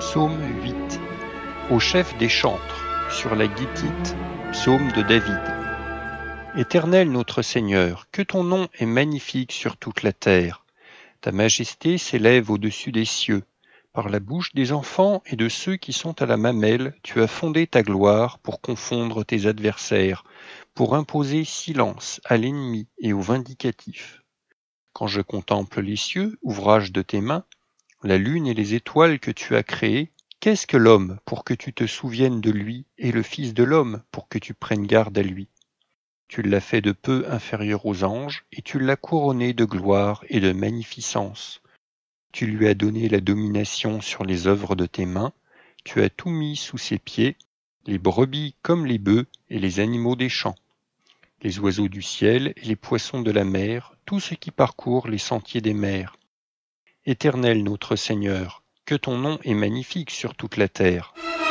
Psaume 8. Au chef des chantres, sur la Gittite, psaume de David. Éternel notre Seigneur, que ton nom est magnifique sur toute la terre. Ta majesté s'élève au-dessus des cieux. Par la bouche des enfants et de ceux qui sont à la mamelle, tu as fondé ta gloire pour confondre tes adversaires, pour imposer silence à l'ennemi et au vindicatif. Quand je contemple les cieux, ouvrage de tes mains, la lune et les étoiles que tu as créées, qu'est-ce que l'homme pour que tu te souviennes de lui, et le Fils de l'homme pour que tu prennes garde à lui? Tu l'as fait de peu inférieur aux anges, et tu l'as couronné de gloire et de magnificence. Tu lui as donné la domination sur les œuvres de tes mains, tu as tout mis sous ses pieds, les brebis comme les bœufs et les animaux des champs, les oiseaux du ciel et les poissons de la mer, tout ce qui parcourt les sentiers des mers. Éternel notre Seigneur, que ton nom est magnifique sur toute la terre.